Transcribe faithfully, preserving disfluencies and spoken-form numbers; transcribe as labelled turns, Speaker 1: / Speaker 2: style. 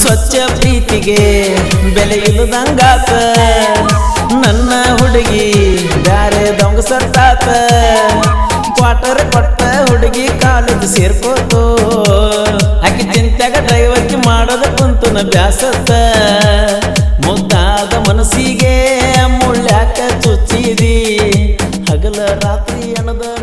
Speaker 1: ಸ್ವಚ್ಛ ಪ್ರೀತಿಗೆ ಬೆಲೆ ಇಲ್ಲದಂಗಾತ ನನ್ನ ಹುಡುಗಿ ಬ್ಯಾರೆ ದೊಂಗ ಸತ್ತಾತ ಕ್ವಾರ್ಟರ್ ಕೊಟ್ಟ ಹುಡುಗಿ ಕಾಲೇಜ್ ಸೇರ್ಕೋತು ಆಕಿ ಚಿಂತ್ಯಾಗ ಡ್ರೈವರ್ಕಿ ಮಾಡೋದ ಕುಂತು ನ ಬ್ಯಾಸತ್ತ ಮುದ್ದಾದ ಮನಸ್ಸಿಗೆ ಮುಳ್ಳ್ಯಾಕ ಚುಚ್ಚಿದಿ ಹಗಲ ರಾತ್ರಿ ಅನ್ನದ